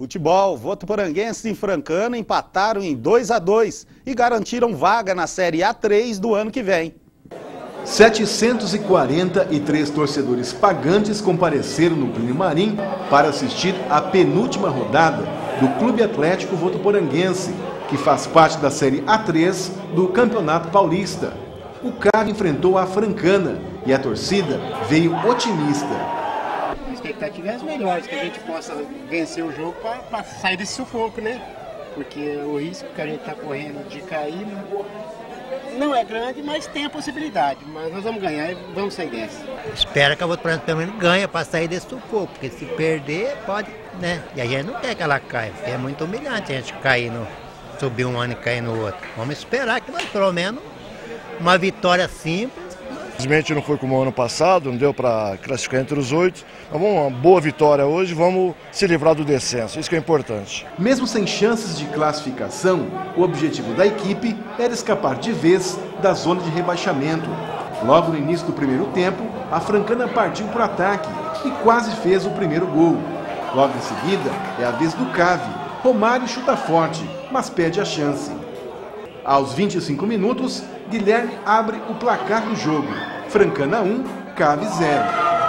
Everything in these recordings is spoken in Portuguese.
Futebol, Votuporanguense e Francana empataram em 2-2 e garantiram vaga na Série A3 do ano que vem. 743 torcedores pagantes compareceram no Plínio Marim para assistir à penúltima rodada do Clube Atlético Votuporanguense, que faz parte da Série A3 do Campeonato Paulista. O CAV enfrentou a Francana e a torcida veio otimista. A expectativa é as melhores, que a gente possa vencer o jogo para sair desse sufoco, né? Porque o risco que a gente está correndo de cair não é grande, mas tem a possibilidade. Mas nós vamos ganhar e vamos sair dessa. Espero que a Votuporanguense pelo menos ganhe para sair desse sufoco, porque se perder pode, né? E a gente não quer que ela caia, porque é muito humilhante a gente cair subir um ano e cair no outro. Vamos esperar que nós, pelo menos, uma vitória simples. Infelizmente não foi como o ano passado, não deu para classificar entre os 8. Mas uma boa vitória hoje, vamos se livrar do descenso, isso que é importante. Mesmo sem chances de classificação, o objetivo da equipe era escapar de vez da zona de rebaixamento. Logo no início do primeiro tempo, a Francana partiu para o ataque e quase fez o primeiro gol. Logo em seguida, é a vez do CAV. Romário chuta forte, mas perde a chance. Aos 25 minutos, Guilherme abre o placar do jogo. Francana 1, CAV 0.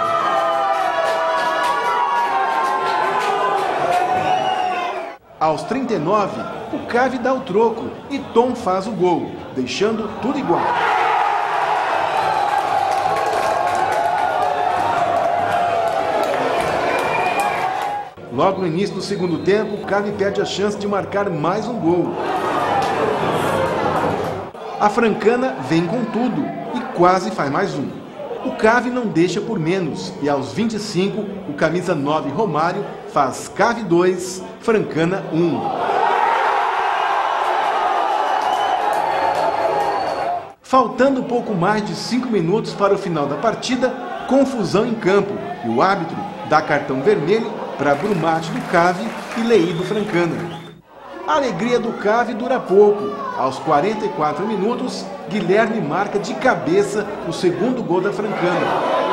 Aos 39, o CAV dá o troco e Tom faz o gol, deixando tudo igual. Logo no início do segundo tempo, o CAV perde a chance de marcar mais um gol. A Francana vem com tudo e quase faz mais um. O CAV não deixa por menos e aos 25, o camisa 9 Romário faz CAV 2, Francana 1. Faltando pouco mais de 5 minutos para o final da partida, confusão em campo e o árbitro dá cartão vermelho para Brumati do CAV e Lei do Francana. A alegria do CAV dura pouco. Aos 44 minutos, Guilherme marca de cabeça o segundo gol da Francana.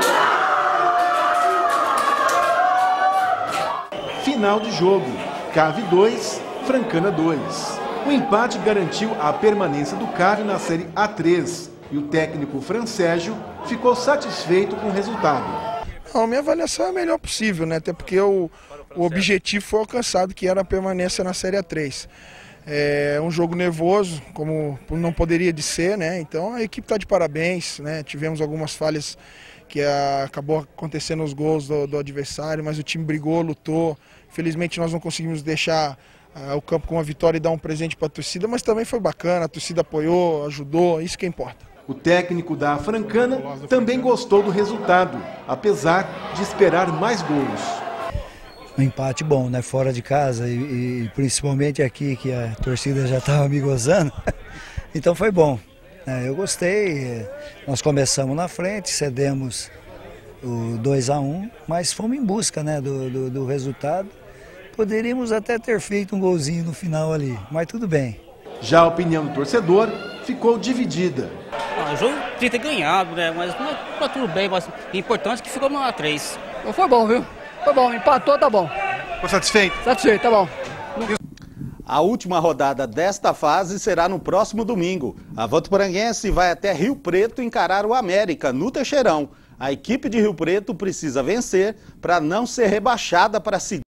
Final de jogo, CAV 2, Francana 2. O empate garantiu a permanência do CAV na Série A3 e o técnico Francésio ficou satisfeito com o resultado. A minha avaliação é a melhor possível, né? Até porque o objetivo foi alcançado, que era a permanência na Série A3. É um jogo nervoso, como não poderia de ser, né? Então a equipe está de parabéns, né? Tivemos algumas falhas que acabou acontecendo os gols do adversário, mas o time brigou, lutou. Felizmente nós não conseguimos deixar o campo com uma vitória e dar um presente para a torcida, mas também foi bacana, a torcida apoiou, ajudou, isso que importa. O técnico da Francana também gostou do resultado, apesar de esperar mais gols. Um empate bom, né? Fora de casa e principalmente aqui que a torcida já estava me gozando, então foi bom. Eu gostei, nós começamos na frente, cedemos o 2-1, mas fomos em busca, né, do resultado. Poderíamos até ter feito um golzinho no final ali, mas tudo bem. Já a opinião do torcedor ficou dividida. O jogo tinha que ter ganhado, né? Mas tá tudo bem, mas o importante é que ficou no A3. Foi bom, viu? Foi bom, empatou, tá bom. Ficou satisfeito? Satisfeito, tá bom. A última rodada desta fase será no próximo domingo. A Votuporanguense vai até Rio Preto encarar o América, no Teixeirão. A equipe de Rio Preto precisa vencer para não ser rebaixada para a segunda